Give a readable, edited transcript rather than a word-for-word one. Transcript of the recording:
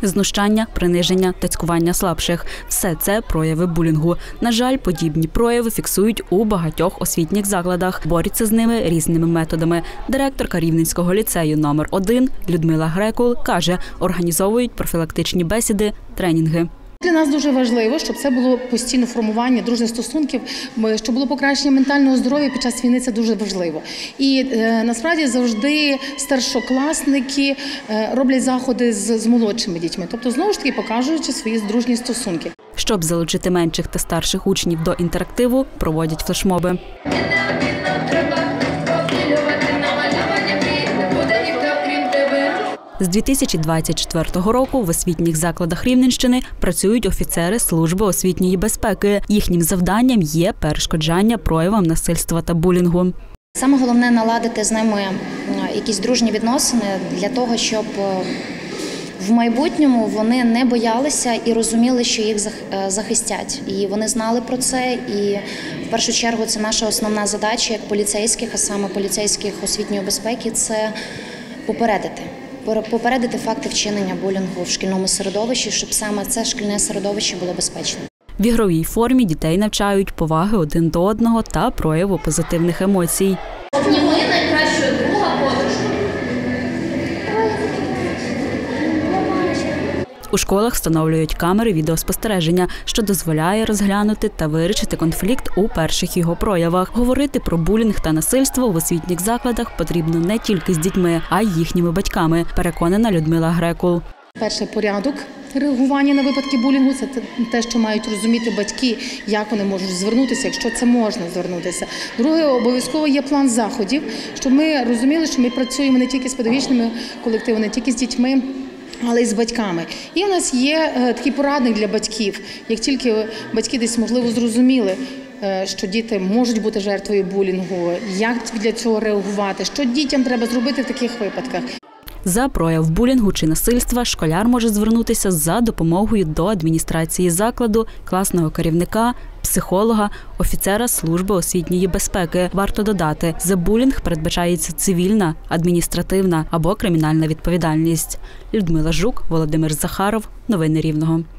Знущання, приниження та цькування слабших – все це прояви булінгу. На жаль, подібні прояви фіксують у багатьох освітніх закладах. Борються з ними різними методами. Директорка Рівненського ліцею номер 1 Людмила Грекул каже, організовують профілактичні бесіди, тренінги. Для нас дуже важливо, щоб це було постійне формування дружніх стосунків, щоб було покращення ментального здоров'я під час війни – це дуже важливо. І насправді завжди старшокласники роблять заходи з молодшими дітьми, тобто знову ж таки показуючи свої дружні стосунки. Щоб залучити менших та старших учнів до інтерактиву, проводять флешмоби. З 2024 року в освітніх закладах Рівненщини працюють офіцери Служби освітньої безпеки. Їхнім завданням є перешкоджання проявам насильства та булінгу. Саме головне – наладити з ними якісь дружні відносини для того, щоб в майбутньому вони не боялися і розуміли, що їх захистять. І вони знали про це, і в першу чергу це наша основна задача як поліцейських, а саме поліцейських освітньої безпеки – це попередити факти вчинення булінгу в шкільному середовищі, щоб саме це шкільне середовище було безпечним. В ігровій формі дітей навчають поваги один до одного та прояву позитивних емоцій. Обніми найкращого друга подружку. У школах встановлюють камери відеоспостереження, що дозволяє розглянути та вирішити конфлікт у перших його проявах. Говорити про булінг та насильство в освітніх закладах потрібно не тільки з дітьми, а й їхніми батьками, переконана Людмила Грекул. Перший порядок реагування на випадки булінгу – це те, що мають розуміти батьки, як вони можуть звернутися, якщо це можна звернутися. Друге, обов'язково є план заходів, щоб ми розуміли, що ми працюємо не тільки з педагогічними колективами, не тільки з дітьми, але й з батьками. І у нас є такий порадник для батьків. Як тільки батьки десь, можливо, зрозуміли, що діти можуть бути жертвою булінгу, як для цього реагувати, що дітям треба зробити в таких випадках. За прояв булінгу чи насильства школяр може звернутися за допомогою до адміністрації закладу, класного керівника, психолога, офіцера Служби освітньої безпеки. Варто додати, за булінг передбачається цивільна, адміністративна або кримінальна відповідальність. Людмила Жук, Володимир Захаров. Новини Рівного.